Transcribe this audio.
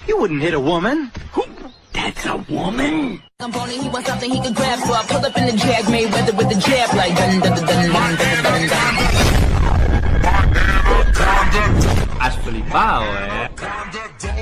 You wouldn't hit a woman. That's a woman? I'm pony, he wants something he can grab, so I pull up in the Jag, Mayweather with the jab, like dun dun dun dun dun dun dun. Has flipado,